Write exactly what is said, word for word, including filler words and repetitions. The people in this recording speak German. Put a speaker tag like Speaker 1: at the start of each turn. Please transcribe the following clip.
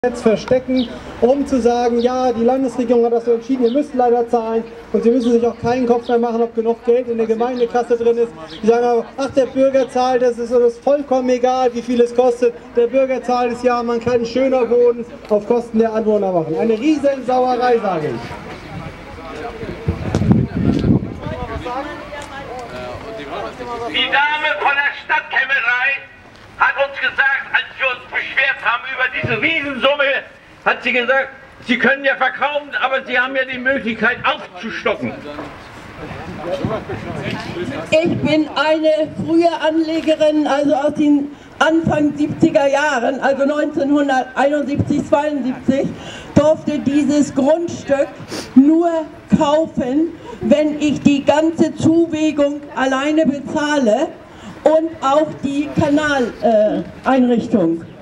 Speaker 1: Jetzt verstecken, um zu sagen, ja, die Landesregierung hat das so entschieden, ihr müsst leider zahlen und sie müssen sich auch keinen Kopf mehr machen, ob genug Geld in der Gemeindekasse drin ist. Die sagen aber, ach, der Bürger zahlt, das ist uns vollkommen egal, wie viel es kostet. Der Bürger zahlt es ja, man kann schöner wohnen auf Kosten der Anwohner machen. Eine riesen Sauerei, sage ich.
Speaker 2: Die Dame von der Stadtkämmerei hat uns gesagt, als wir uns beschwert haben über diese Riesensumme, hat sie gesagt, Sie können ja verkaufen, aber Sie haben ja die Möglichkeit aufzustocken.
Speaker 3: Ich bin eine frühe Anlegerin, also aus den Anfang siebziger Jahren, also neunzehnhunderteinundsiebzig, zweiundsiebzig, durfte dieses Grundstück nur kaufen, wenn ich die ganze Zuwegung alleine bezahle und auch die Kanaleinrichtung. Äh,